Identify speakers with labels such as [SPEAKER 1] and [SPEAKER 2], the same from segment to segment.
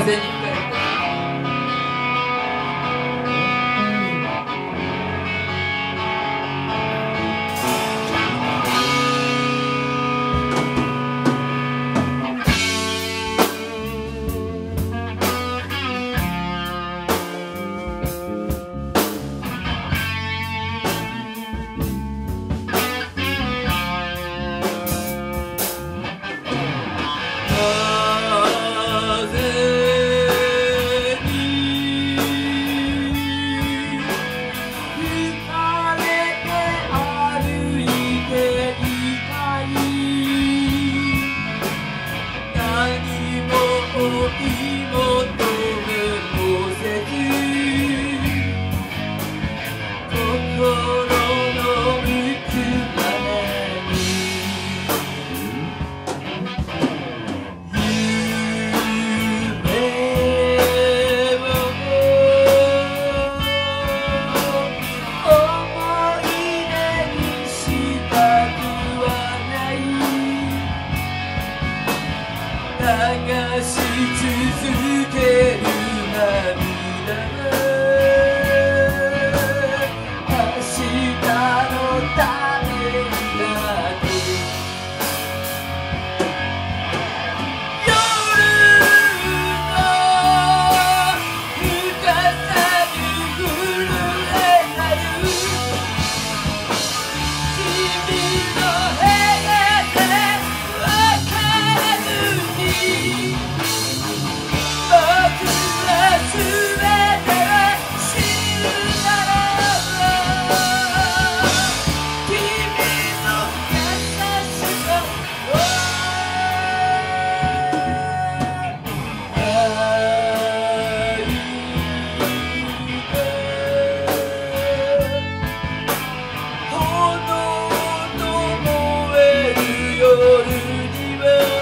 [SPEAKER 1] 千人ぐらいいる。流し続ける涙が明日のためになって夜の深さに震えなる君の部屋で分かる僕らすべては死ぬなら君の優しさを愛で炎と燃える夜には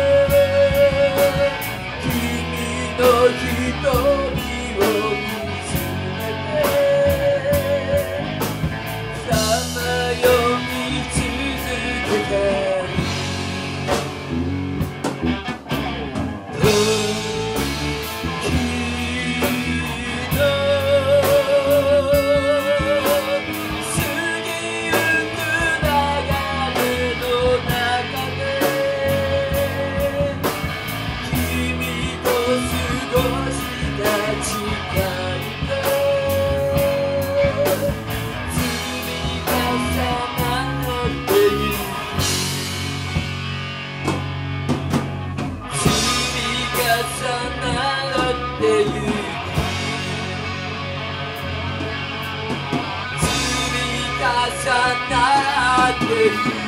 [SPEAKER 1] 瞳を見つめてさまよい続けて時の過ぎゆく流れの中で君と過ごした時間が積み重なってゆく積み重なってゆく積み重なってゆく